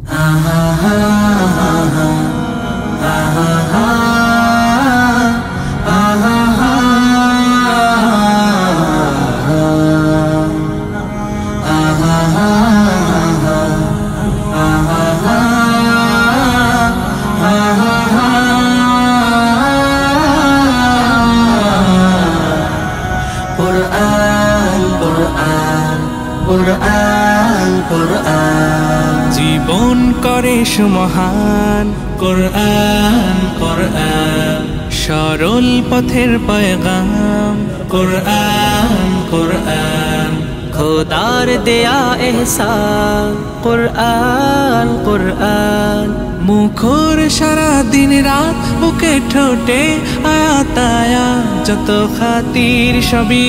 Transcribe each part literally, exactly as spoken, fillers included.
কুরআন কুরআন জীবন করে সুমহান কুরআন কুরআন সরল পথের পয়গাম কুরআন কুরআন খোদার দেয়া এহসান কুরআন কুরআন মুখর সারা দিন রাত বুকে ঠোঁটে আয়াত আয়াত যত খাতির সবই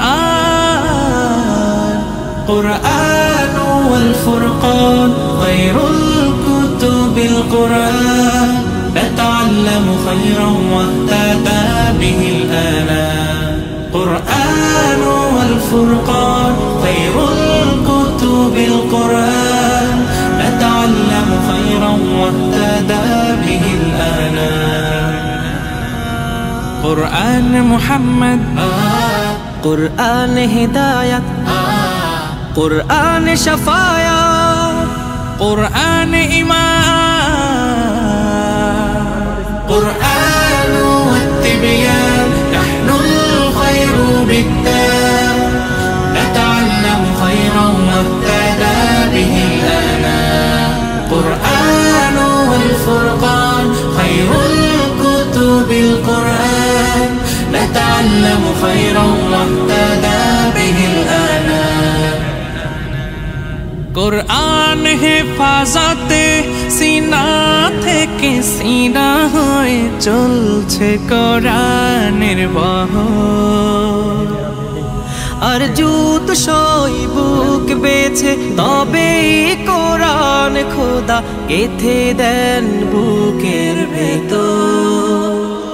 কুরআন কুরআন ওয়াল ফুরকান খায়রুল কুতুবিল কুরআন نتعلم خيرا واهتدى به الآنام قرآن والفرقان خير الكتب القرآن نتعلم خيرا واهتدى به الآنام قرآن محمد قرآن هداية قرآن شفايا قرآن إيمان قرآن والتبيان نحن الخير بالتام نتعلم خيرا واهتدى به الآنام قرآن والفرقان خير الكتب القرآن نتعلم خيرا واهتدى به الآنام قرآن হেফাজতে সিনা থেকে সিনা হয়ে চলছে কোরআনের বহর আর জুত সই বুক বেছে তবে কোরআন খোদা গেথে দেন বুকের ভেতর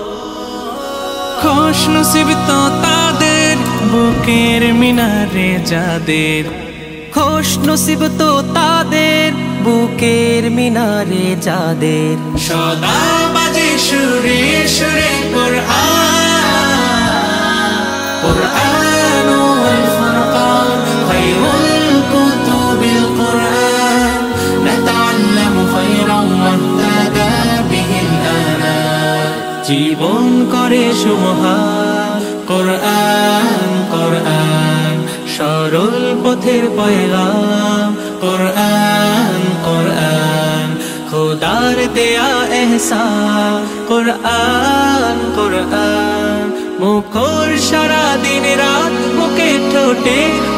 খুশ নসিব তো তাদের বুকের মিনারে যাদের খুশ নসিব তো তাদের বুকের মিনারে যাদের সদা বাজে সুরে সুরে কুরআন কুরআন ওয়াল ফুরকান খায়রুল কুতুবিল কুরআন نتعلم خيرا واهتدى به الآنام জীবন করে সুমহান কুরআন কুরআন সরল পথের পয়গাম কুরআন কুরআন খোদার দেয়া এহসান কুরআন কুরআন মুখর সারা দিন রাত বুকে ঠোঁটে